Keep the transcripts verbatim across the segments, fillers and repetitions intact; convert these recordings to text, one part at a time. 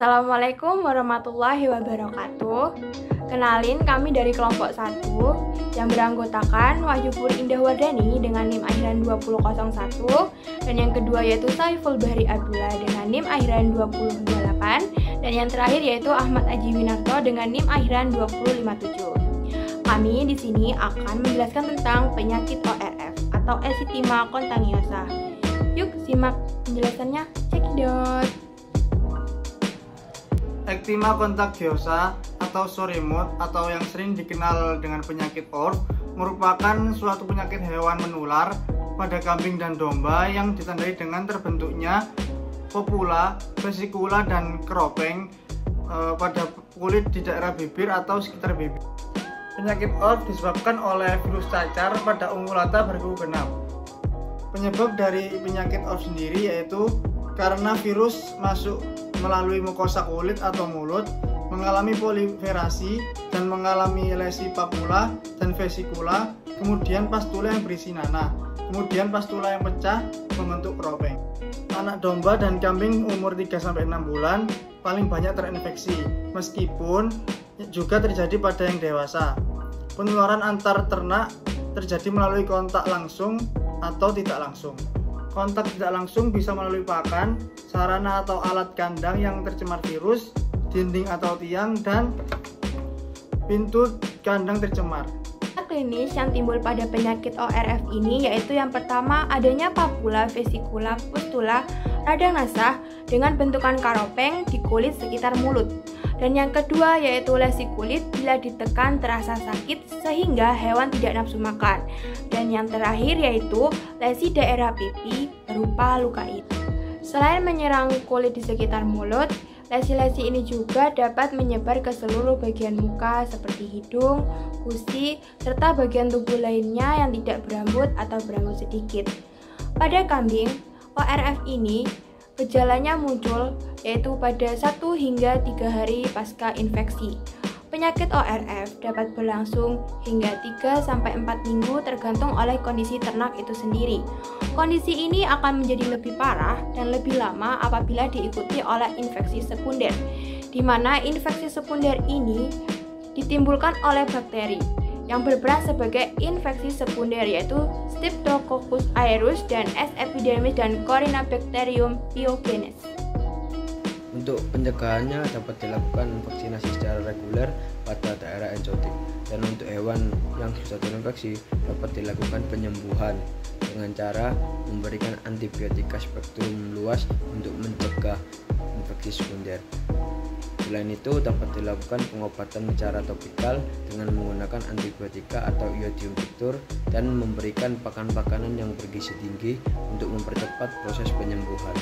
Assalamualaikum warahmatullahi wabarakatuh. Kenalin, kami dari kelompok satu yang beranggotakan Wahyu Puri Indah Wardani dengan NIM akhiran dua nol nol satu, dan yang kedua yaitu Saiful Bahri Abdullah dengan NIM akhiran dua nol dua delapan, dan yang terakhir yaitu Ahmad Aji Winarto dengan NIM akhiran dua nol lima tujuh. Kami di sini akan menjelaskan tentang penyakit O R F atau Erythema Contagiosa. Yuk simak penjelasannya, cekidot. Erythema Contagiosa atau soremut atau yang sering dikenal dengan penyakit O R F merupakan suatu penyakit hewan menular pada kambing dan domba yang ditandai dengan terbentuknya popula, vesikula, dan keropeng e, pada kulit di daerah bibir atau sekitar bibir. Penyakit O R F disebabkan oleh virus cacar pada ungulata berkuku genap. Penyebab dari penyakit O R F sendiri yaitu karena virus masuk melalui mukosa kulit atau mulut, mengalami proliferasi dan mengalami lesi papula dan vesikula, kemudian pastula yang berisi nanah, kemudian pastula yang pecah membentuk keropeng. Anak domba dan kambing umur tiga sampai enam bulan paling banyak terinfeksi, meskipun juga terjadi pada yang dewasa. Penularan antar ternak terjadi melalui kontak langsung atau tidak langsung. Kontak tidak langsung bisa melalui pakan, sarana atau alat kandang yang tercemar virus, dinding atau tiang, dan pintu kandang tercemar. Klinis yang timbul pada penyakit O R F ini yaitu yang pertama adanya papula, vesikula, pustula, radang nasah dengan bentukan karopeng di kulit sekitar mulut. Dan yang kedua yaitu lesi kulit bila ditekan terasa sakit sehingga hewan tidak nafsu makan. Dan yang terakhir yaitu lesi daerah pipi berupa luka itu. Selain menyerang kulit di sekitar mulut, lesi-lesi ini juga dapat menyebar ke seluruh bagian muka seperti hidung, gusi, serta bagian tubuh lainnya yang tidak berambut atau berambut sedikit. Pada kambing, O R F ini gejalanya muncul yaitu pada satu hingga tiga hari pasca infeksi. Penyakit O R F dapat berlangsung hingga tiga sampai empat minggu tergantung oleh kondisi ternak itu sendiri. Kondisi ini akan menjadi lebih parah dan lebih lama apabila diikuti oleh infeksi sekunder, di mana infeksi sekunder ini ditimbulkan oleh bakteri yang berperan sebagai infeksi sekunder yaitu Streptococcus aureus dan S. epidermidis dan Corynebacterium pyogenes. Untuk pencegahannya dapat dilakukan vaksinasi secara reguler pada daerah enzotik, dan untuk hewan yang sudah terinfeksi dapat dilakukan penyembuhan dengan cara memberikan antibiotika spektrum luas untuk mencegah infeksi sekunder. Selain itu dapat dilakukan pengobatan secara topikal dengan menggunakan antibiotika atau iodium victor dan memberikan pakan-pakanan yang bergizi tinggi untuk mempercepat proses penyembuhan.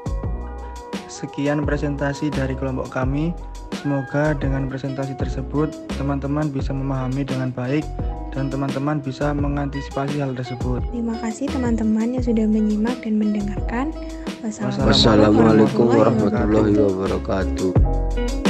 Sekian presentasi dari kelompok kami. Semoga dengan presentasi tersebut teman-teman bisa memahami dengan baik dan teman-teman bisa mengantisipasi hal tersebut. Terima kasih teman-teman yang sudah menyimak dan mendengarkan. Wassalamualaikum warahmatullahi wabarakatuh.